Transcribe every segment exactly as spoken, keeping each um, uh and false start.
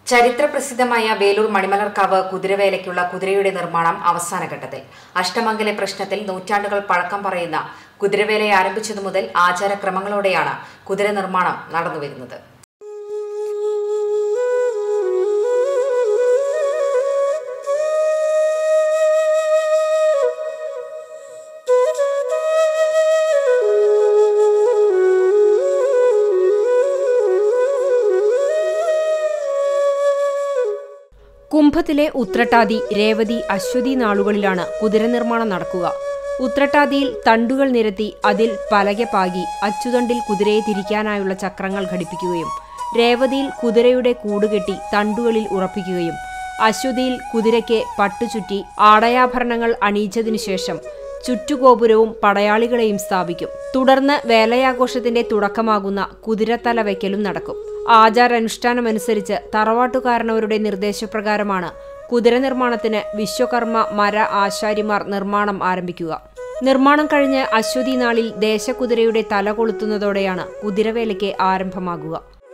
ചരിത്രപ്രസിദ്ധമായ വേലൂർ മണിമലർക്കാവ് കുതിരവേലയ്ക്കുള്ള കുതിരയുടെ നിർമ്മാണം അവസാന ഘട്ടത്തിൽ. അഷ്ടമംഗല പ്രശ്നത്തിൽ നൂറ്റാണ്ടുകൾ പഴക്കം പറയുന്ന കുതിരവേലയെ ആരംഭിച്ചതു മുതൽ ആചാരക്രമങ്ങളോടെയാണ് കുതിര നിർമ്മാണം നടന്നുവരുന്നത്. കുംഭത്തിലെ ഉത്രട്ടാതി, രേവതി, അശ്വതി നാളുകളിലാണ് കുതിര നിർമ്മാണം നടക്കുക. ഉത്രട്ടാതിയിൽ തണ്ടുകൾ നിരത്തി അതിൽ പലക പാകി അച്ചുതണ്ടിൽ കുതിരയെ തിരിക്കാനായുള്ള ചക്രങ്ങൾ ഘടിപ്പിക്കുകയും രേവതിയിൽ കുതിരയുടെ കൂടുകെട്ടി തണ്ടുകളിൽ ഉറപ്പിക്കുകയും അശ്വതിയിൽ കുതിരയ്ക്ക് പട്ടുചുറ്റി ആടയാഭരണങ്ങൾ അണിയിച്ചതിനു ശേഷം ചുറ്റുഗോപുരവും പടയാളികളെയും സ്ഥാപിക്കും. തുടർന്ന് വേലയാഘോഷത്തിന്റെ തുടക്കമാകുന്ന കുതിരത്തല വയ്ക്കലും നടക്കും. ആചാരാനുഷ്ഠാനമനുസരിച്ച് തറവാട്ടുകാരണവരുടെ നിർദ്ദേശപ്രകാരമാണ് കുതിര നിർമ്മാണത്തിന് വിശ്വകർമ്മ മര ആശാരിമാർ നിർമ്മാണം ആരംഭിക്കുക. നിർമ്മാണം കഴിഞ്ഞ് അശ്വതി നാളിൽ ദേശക്കുതിരയുടെ തല കൊളുത്തുന്നതോടെയാണ് കുതിരവേലയ്ക്ക് ആരംഭമാകുക.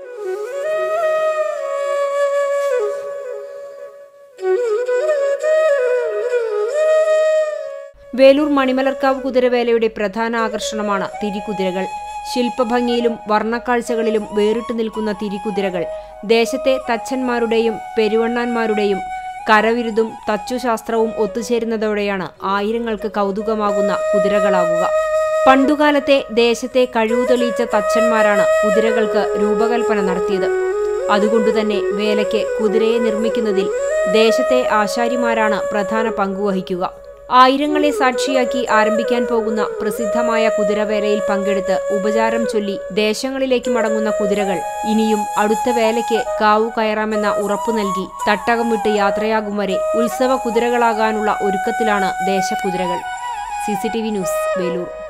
വേലൂർ മണിമലർക്കാവ് കുതിരവേലയുടെ പ്രധാന ആകർഷണമാണ് തിരിക്കുതിരകൾ. ശില്പഭംഗിയിലും വർണ്ണക്കാഴ്ചകളിലും വേറിട്ടു നിൽക്കുന്ന തിരിക്കുതിരകൾ ദേശത്തെ തച്ചന്മാരുടെയും പെരുവണ്ണാന്മാരുടെയും കരവിരുതും തച്ചുശാസ്ത്രവും ഒത്തുചേരുന്നതോടെയാണ് ആയിരങ്ങൾക്ക് കൗതുകമാകുന്ന കുതിരകളാകുക. പണ്ടുകാലത്തെ ദേശത്തെ കഴിവു തെളിയിച്ച തച്ചന്മാരാണ് കുതിരകൾക്ക് രൂപകൽപ്പന നടത്തിയത്. അതുകൊണ്ടുതന്നെ വേലയ്ക്ക് കുതിരയെ നിർമ്മിക്കുന്നതിൽ ദേശത്തെ ആശാരിമാരാണ് പ്രധാന പങ്കുവഹിക്കുക. ആയിരങ്ങളെ സാക്ഷിയാക്കി ആരംഭിക്കാൻ പോകുന്ന പ്രസിദ്ധമായ കുതിരവേലയിൽ പങ്കെടുത്ത് ഉപചാരം ചൊല്ലി ദേശങ്ങളിലേക്ക് മടങ്ങുന്ന കുതിരകൾ ഇനിയും അടുത്ത വേലയ്ക്ക് കാവു കയറാമെന്ന ഉറപ്പു നൽകി തട്ടകം വിട്ട് യാത്രയാകും വരെ ഉത്സവ കുതിരകളാകാനുള്ള ഒരുക്കത്തിലാണ് ദേശക്കുതിരകൾ. C C T V news, Velur.